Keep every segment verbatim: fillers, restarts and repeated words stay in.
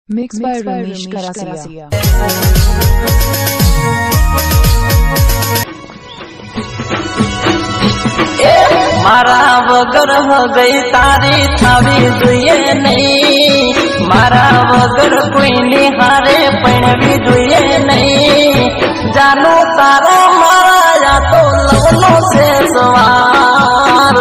Mixed by Ramesh Karasiya. मारा वगर हो गई तारी थावी दुए नहीं, मारा वगर कोई निहारे पण भी दुए नहीं। जानू तारा मारा या तो लवनो से सवार,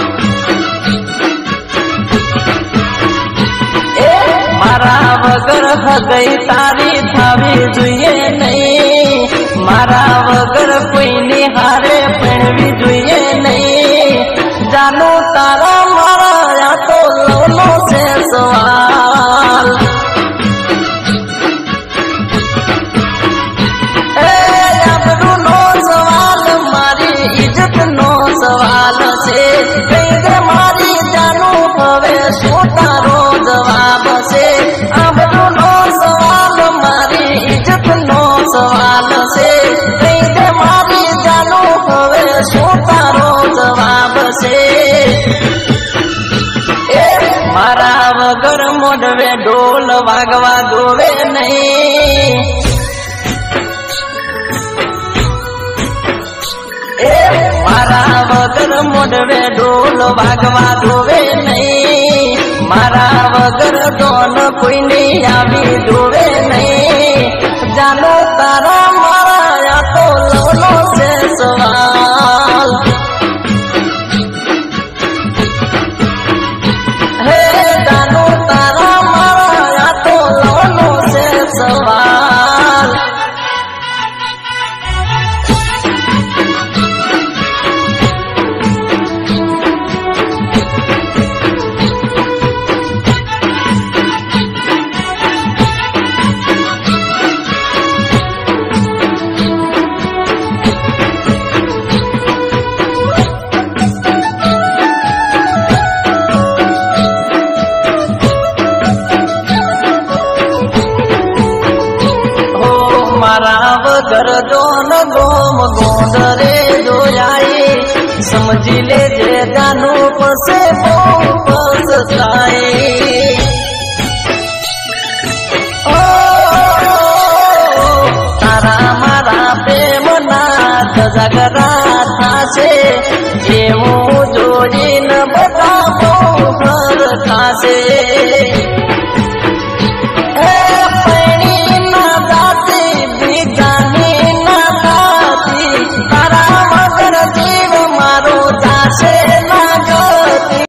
ए मारा वगर हो गई तारी थावी दुए नहीं, मारा वगर कोई निहारे पण भी दुए नहीं। जानू तारा मारा या तो लवनो से सवाल, ए अबरू नो सवाल मारी इज्जत नो सवाल से। कहीं मारी जानू हवे शो तारो जवाब से। अबरू नो सवाल मारी इज्जत नो सवाल से। कहीं मारी जानू हवे शो तारो जवाब से। मारा वगर मोडवे ढोल वागवा दोवे नहीं, ए मारा वगर मोडवे ढोल वागवा दोवे नहीं। मारा वगर दोन कोई नहीं आवी दोवे नहीं। जानो तारा मारा या तो लवनो से सवाल, सवाल। मारा वगर दोन गोम गोंदरे जोयाई, समझी ले जे जानू पसे बहु पसताई। ओ तारा मारा प्रेम नाथ जगरा था से, एवं जोड़ी न बता बहु